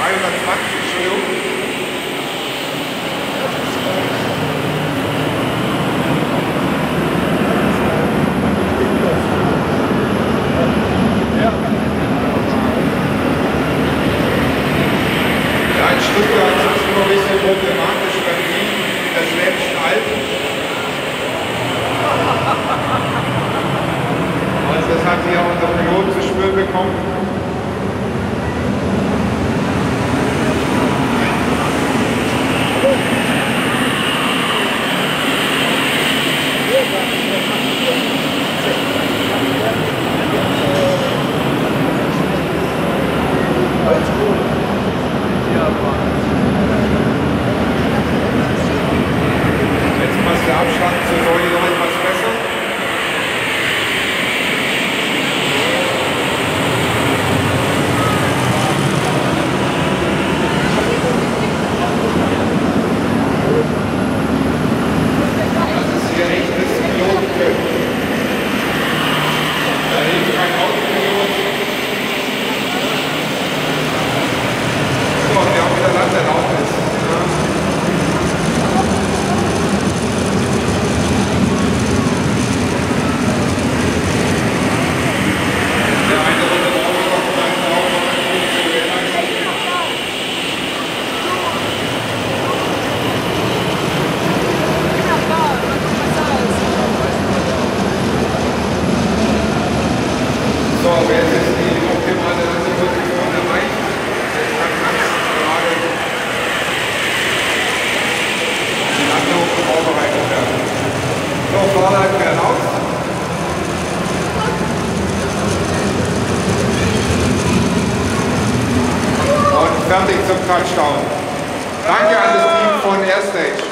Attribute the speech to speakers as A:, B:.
A: 320, Entschuldigung. Ja, in Stuttgart ist es immer ein bisschen problematisch beim Fliegen in der Schwäbischen Alb. Also das hat hier unser Pilot zu spüren bekommen. Jetzt passt der Abstand zur Säule noch etwas besser. Das ist hier echtes Pilotenglück. Da hilft kein Autopilot. So, wir haben wieder Landerlaubnis. So, jetzt ist die optimale Landeposition erreicht. Jetzt kann ganz gerade die Landung vorbereitet werden. So, Fahrleiten werden aus. Und fertig zum Touchdown. Danke an das Team von Airstage.